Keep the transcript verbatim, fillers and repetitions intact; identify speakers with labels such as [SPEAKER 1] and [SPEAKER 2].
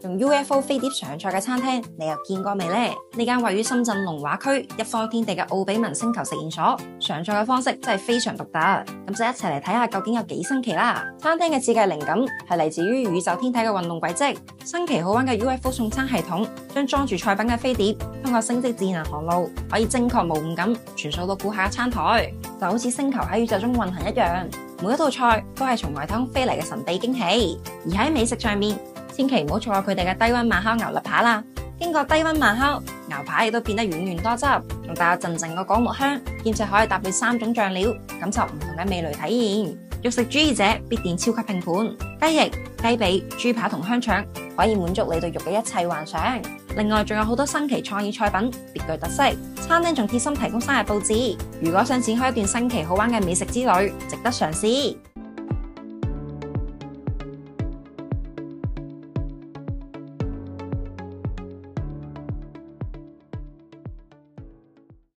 [SPEAKER 1] 用 U F O 飛碟上菜嘅餐廳，你又見過未呢？呢間位於深圳龍華區一方天地嘅奧比文星球實驗所，上菜嘅方式真係非常獨特。咁就一齊嚟睇下究竟有幾新奇啦！餐廳嘅設計靈感係嚟自於宇宙天體嘅運動軌跡，新奇好玩嘅 U F O 送餐系統，將裝住菜品嘅飛碟通過星際智能航路，可以精確無誤咁傳送到顧客嘅餐台，就好似星球喺宇宙中運行一樣。每一道菜都係從外太空飛嚟嘅神秘驚喜，而喺美食上面，千祈唔好錯過佢哋嘅低溫慢烤牛肋扒啦！經過低溫慢烤，牛扒亦都變得軟嫩多汁，仲帶有陣陣嘅果木香，兼且可以搭配三種醬料，感受唔同嘅味蕾體驗。肉食主義者必點超級拼盤，雞翼、雞髀、豬扒同香腸可以滿足你對肉嘅一切幻想。另外仲有好多新奇創意菜品，別具特色。餐廳仲貼心提供生日佈置，如果想展開一段新奇好玩嘅美食之旅，值得嘗試。